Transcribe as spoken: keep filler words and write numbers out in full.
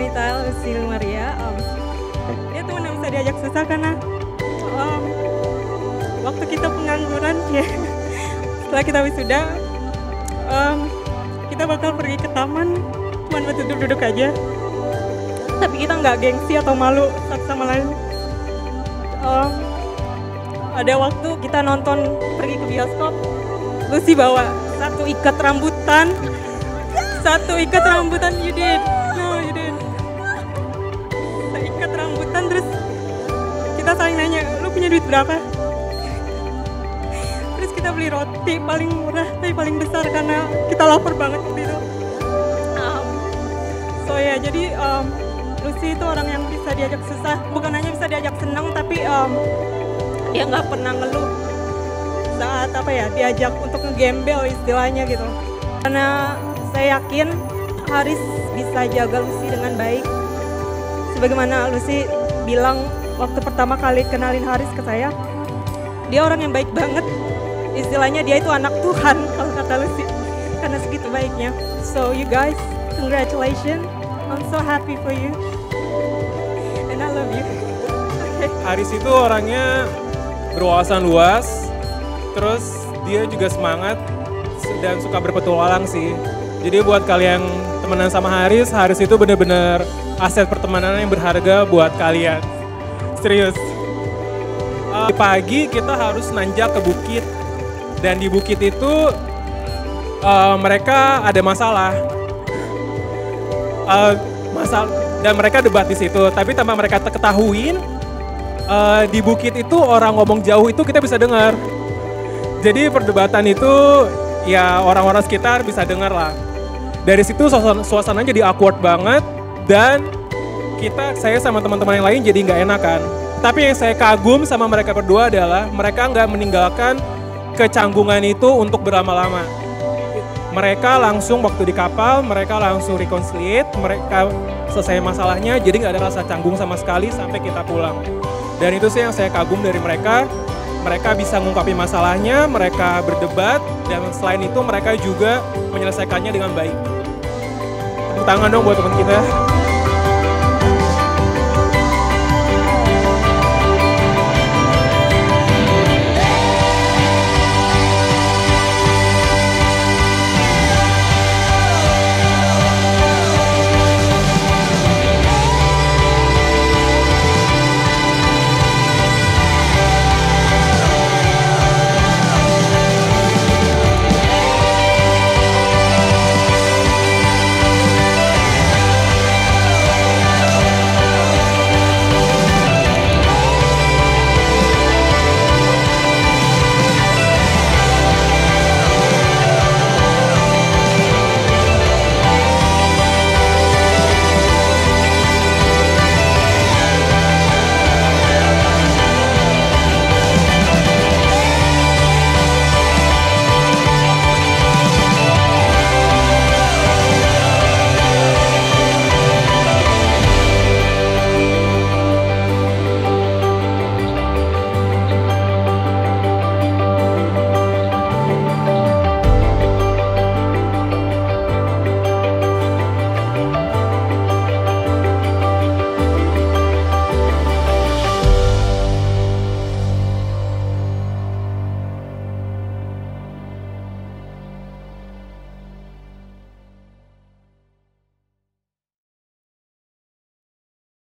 wanita Lusi Maria. Um, dia teman yang bisa diajak susah karena um, waktu kita pengangguran ya, setelah kita wisuda, um, kita bakal pergi ke taman, cuma buat duduk-duduk aja. Tapi kita nggak gengsi atau malu satu sama lain. Um, ada waktu kita nonton pergi ke bioskop, Lusi bawa satu ikat rambutan, satu ikat rambutan, you did, no you did, satu ikat rambutan, terus kita saling nanya, lu punya duit berapa? Terus kita beli roti paling murah tapi paling besar karena kita lapar banget waktu itu. Um, so ya yeah, jadi um, Lusi itu orang yang bisa diajak susah, bukan hanya bisa diajak senang, tapi um, dia nggak pernah ngeluh saat apa ya diajak untuk ngegembel istilahnya gitu. Karena saya yakin Haris bisa jaga Lusi dengan baik. Sebagaimana Lusi bilang waktu pertama kali kenalin Haris ke saya, dia orang yang baik banget. Istilahnya dia itu anak Tuhan kalau kata Lusi, karena segitu baiknya. So you guys, congratulations. I'm so happy for you. And I love you. Okay. Haris itu orangnya berwawasan luas, terus dia juga semangat dan suka berpetualang sih. Jadi buat kalian temenan sama Haris, Haris itu bener-bener aset pertemanan yang berharga buat kalian. Serius. Uh, pagi kita harus nanjak ke bukit, dan di bukit itu uh, mereka ada masalah. Uh, masalah dan mereka debat di situ, tapi tanpa mereka ketahuin uh, di bukit itu orang ngomong jauh itu kita bisa dengar. Jadi perdebatan itu ya orang-orang sekitar bisa dengar lah. Dari situ suasana, suasananya jadi awkward banget, dan kita saya sama teman-teman yang lain jadi nggak enakan. Tapi yang saya kagum sama mereka berdua adalah mereka nggak meninggalkan kecanggungan itu untuk berlama-lama. Mereka langsung waktu di kapal, mereka langsung reconciliate, mereka selesai masalahnya, jadi nggak ada rasa canggung sama sekali sampai kita pulang. Dan itu sih yang saya kagum dari mereka, mereka bisa ngungkapin masalahnya, mereka berdebat, dan selain itu mereka juga menyelesaikannya dengan baik. Tepuk tangan dong buat teman kita.